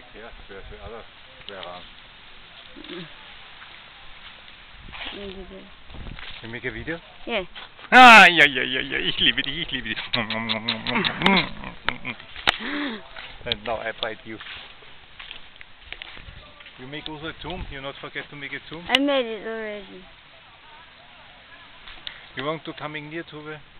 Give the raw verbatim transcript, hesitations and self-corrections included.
Yeah, there's the other way around. You make a video? Yeah. Ah, ja, ja, ja, ja, ich liebe dich, ich liebe dich. And now I bite you. You make also a zoom, you not forget to make a zoom. I made it already. You want to coming near to the